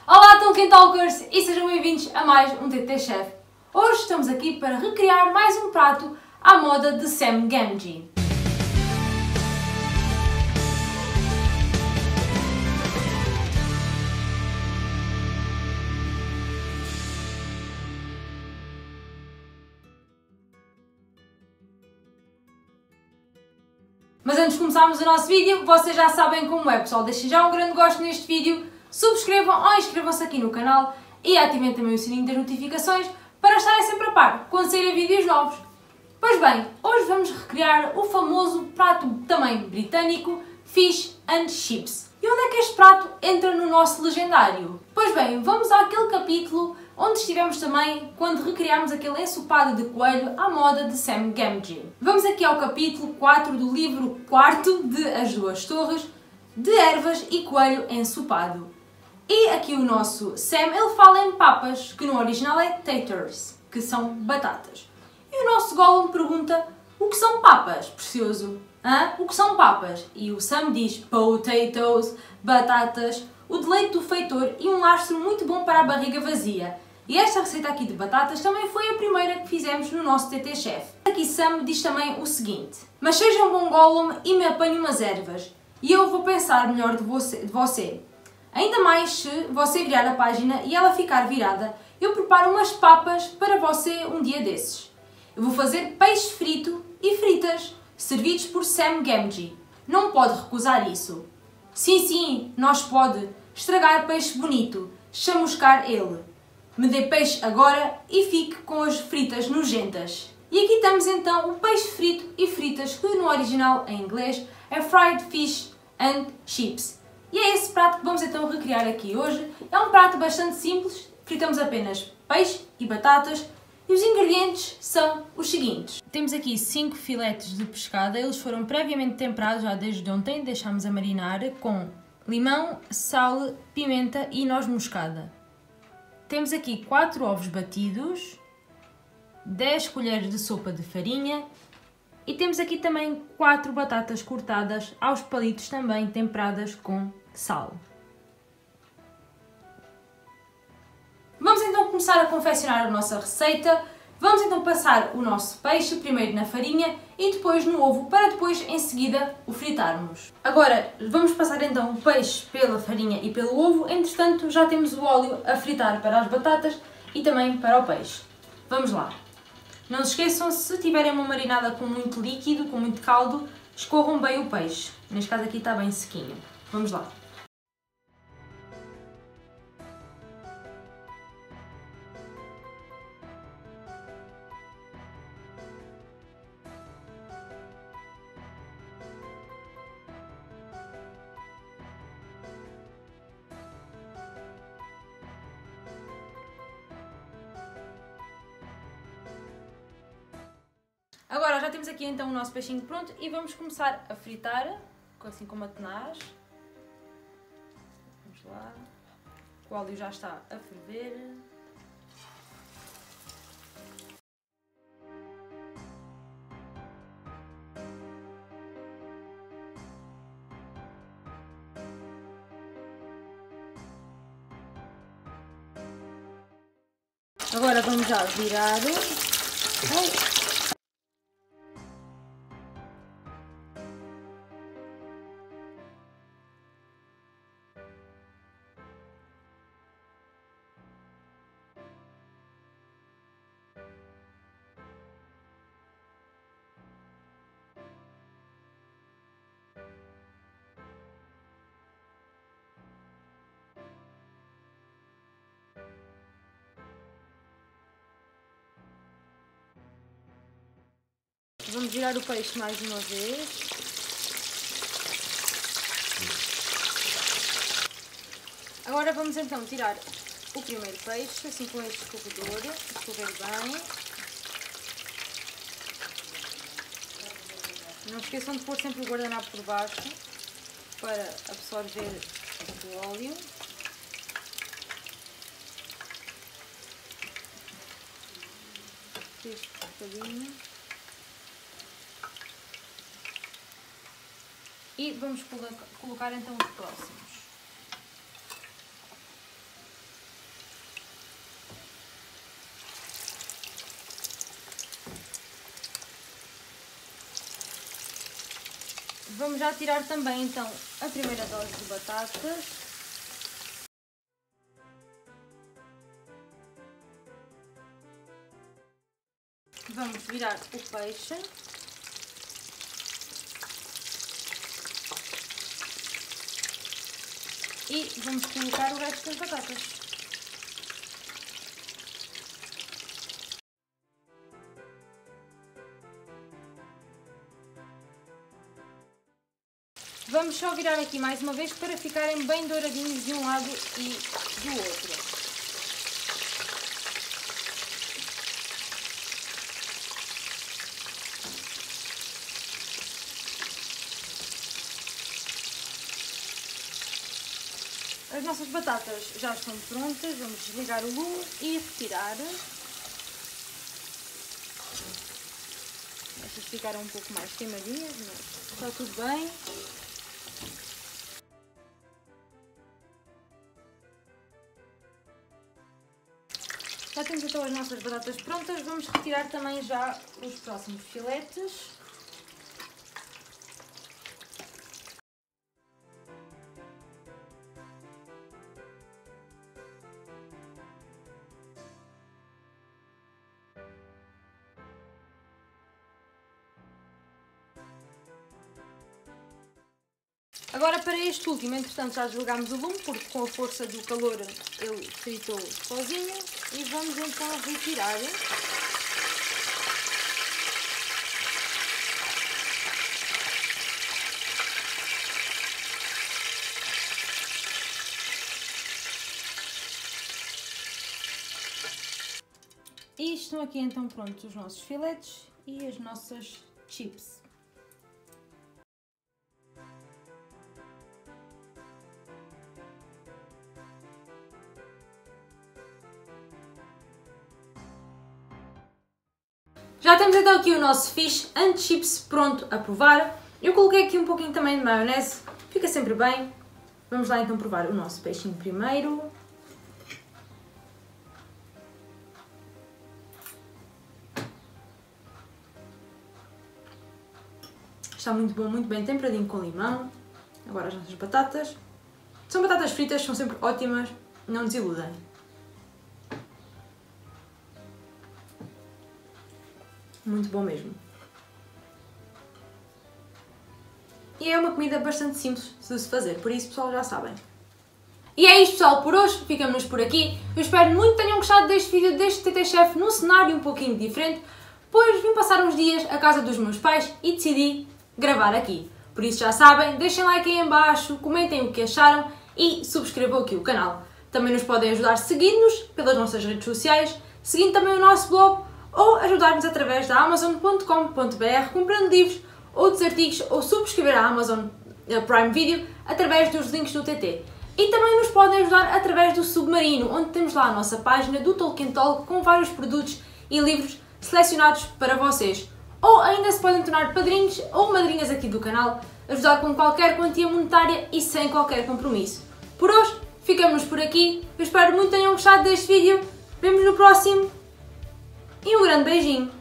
Olá Tolkien Talkers e sejam bem-vindos a mais um TT Chef. Hoje estamos aqui para recriar mais um prato à moda de Sam Gamgee. Mas antes de começarmos o nosso vídeo, vocês já sabem como é, pessoal. Deixem já um grande gosto neste vídeo, subscrevam ou inscrevam-se aqui no canal e ativem também o sininho das notificações para estarem sempre a par quando saírem vídeos novos. Pois bem, hoje vamos recriar o famoso prato também britânico Fish and Chips. E onde é que este prato entra no nosso legendário? Pois bem, vamos àquele capítulo onde estivemos também quando recriámos aquele ensopado de coelho à moda de Sam Gamgee. Vamos aqui ao capítulo 4 do livro 4 de As Duas Torres, de ervas e coelho ensopado. E aqui o nosso Sam, ele fala em papas, que no original é taters, que são batatas. E o nosso Gollum pergunta, o que são papas, precioso? Hã? O que são papas? E o Sam diz, potatoes, batatas, o deleite do feitor e um lastro muito bom para a barriga vazia. E esta receita aqui de batatas também foi a primeira que fizemos no nosso TT Chef. Aqui Sam diz também o seguinte, mas seja um bom Gollum e me apanhe umas ervas, e eu vou pensar melhor de você. Ainda mais se você virar a página e ela ficar virada, eu preparo umas papas para você um dia desses. Eu vou fazer peixe frito e fritas, servidos por Sam Gamgee. Não pode recusar isso. Sim, nós pode. Estragar peixe bonito, chamuscar ele. Me dê peixe agora e fique com as fritas nojentas. E aqui temos então o peixe frito e fritas, que no original em inglês é Fried Fish and Chips. E é esse prato que vamos então recriar aqui hoje. É um prato bastante simples, fritamos apenas peixe e batatas e os ingredientes são os seguintes. Temos aqui 5 filetes de pescada, eles foram previamente temperados já desde ontem, deixámos a marinar com limão, sal, pimenta e noz moscada. Temos aqui 4 ovos batidos, 10 colheres de sopa de farinha e temos aqui também 4 batatas cortadas aos palitos também temperadas com sal. Vamos então começar a confeccionar a nossa receita. Vamos então passar o nosso peixe primeiro na farinha e depois no ovo para depois em seguida o fritarmos. Agora vamos passar então o peixe pela farinha e pelo ovo, entretanto já temos o óleo a fritar para as batatas e também para o peixe. Vamos lá! Não se esqueçam, se tiverem uma marinada com muito líquido, com muito caldo, escorram bem o peixe. Neste caso aqui está bem sequinho. Vamos lá! Agora já temos aqui então o nosso peixinho pronto e vamos começar a fritar, assim com uma tenaz. Vamos lá. O óleo já está a ferver. Agora vamos já virar. Vamos virar o peixe mais uma vez. Agora vamos então tirar o primeiro peixe, assim com este escorredor, escorrer bem. Não esqueçam de pôr sempre o guardanapo por baixo para absorver o óleo. Este bocadinho. E vamos colocar então os próximos. Vamos já tirar também então a primeira dose de batatas. Vamos virar o peixe. E vamos colocar o resto das batatas. Vamos só virar aqui mais uma vez para ficarem bem douradinhos de um lado e do outro. As nossas batatas já estão prontas, vamos desligar o lume e retirar. Estas ficaram um pouco mais queimadinhas, mas está tudo bem. Já temos então as nossas batatas prontas, vamos retirar também já os próximos filetes. Agora para este último, entretanto já desligámos o lume, porque com a força do calor ele fritou sozinho. E vamos então retirar. E estão aqui então prontos os nossos filetes e as nossas chips. Já temos então aqui o nosso fish and chips pronto a provar. Eu coloquei aqui um pouquinho também de maionese, fica sempre bem. Vamos lá então provar o nosso peixinho primeiro. Está muito bom, muito bem temperadinho com limão. Agora as nossas batatas. São batatas fritas, são sempre ótimas, não desiludem. Muito bom mesmo. E é uma comida bastante simples de se fazer, por isso pessoal já sabem. E é isto pessoal, por hoje ficamos por aqui. Eu espero muito que tenham gostado deste vídeo deste TT Chef num cenário um pouquinho diferente, pois vim passar uns dias à casa dos meus pais e decidi gravar aqui. Por isso já sabem, deixem like aí em baixo, comentem o que acharam e subscrevam aqui o canal. Também nos podem ajudar seguindo-nos pelas nossas redes sociais, seguindo também o nosso blog, ou ajudar-nos através da Amazon.com.br comprando livros, outros artigos ou subscrever a Amazon Prime Video através dos links do TT. E também nos podem ajudar através do Submarino, onde temos lá a nossa página do Tolkien Talk com vários produtos e livros selecionados para vocês. Ou ainda se podem tornar padrinhos ou madrinhas aqui do canal, ajudar com qualquer quantia monetária e sem qualquer compromisso. Por hoje, ficamos por aqui. Eu espero muito que tenham gostado deste vídeo. Vemo-nos no próximo. E um grande beijinho!